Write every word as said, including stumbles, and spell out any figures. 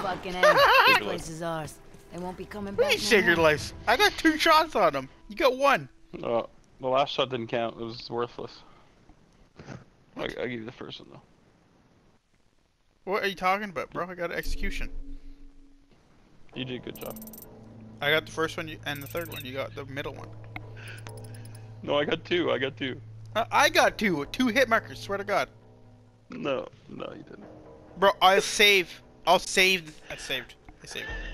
fucking end. This place is ours. They won't be coming back. Please save your life. I got two shots on him. You got one. Uh, the last shot didn't count. It was worthless. I, I give you the first one though. What are you talking about, bro? I got an execution. You did a good job. I got the first one and the third one. You got the middle one. No, I got two. I got two. Uh, I got two. Two hit markers. Swear to God. No, no, you didn't. Bro, I'll save. I'll save. I saved. I saved.